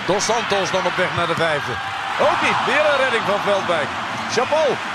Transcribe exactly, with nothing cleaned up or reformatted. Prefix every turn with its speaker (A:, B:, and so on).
A: Dos Santos dan op weg naar de vijfde. Ook niet. Weer een redding van Veldwijk. Chapeau.